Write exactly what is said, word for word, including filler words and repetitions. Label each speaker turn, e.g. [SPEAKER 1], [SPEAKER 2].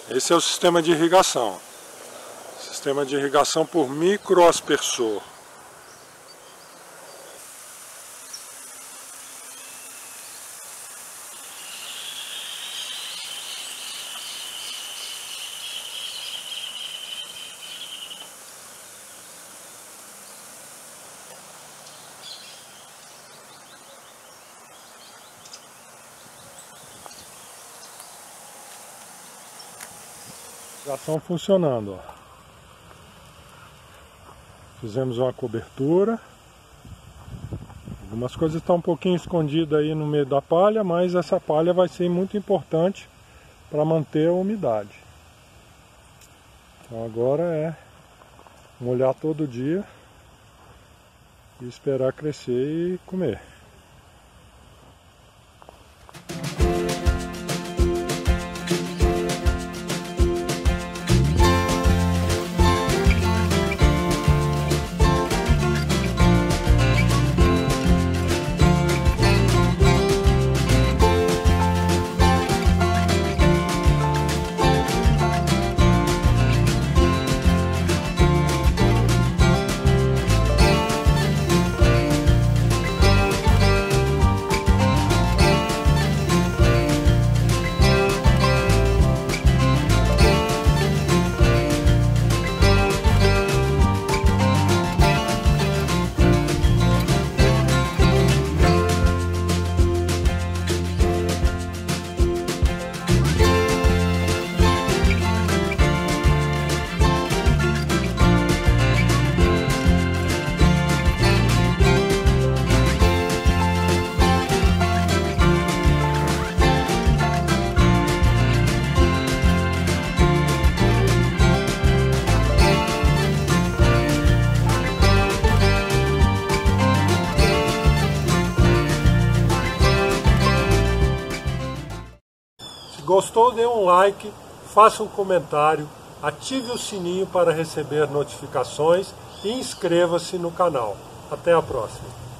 [SPEAKER 1] Esse é o sistema de irrigação. Sistema de irrigação por microaspersor. Já estão funcionando, ó. Fizemos uma cobertura. Algumas coisas estão um pouquinho escondidas aí no meio da palha, mas essa palha vai ser muito importante para manter a umidade. Então agora é molhar todo dia e esperar crescer e comer. Gostou? Dê um like, faça um comentário, ative o sininho para receber notificações e inscreva-se no canal. Até a próxima!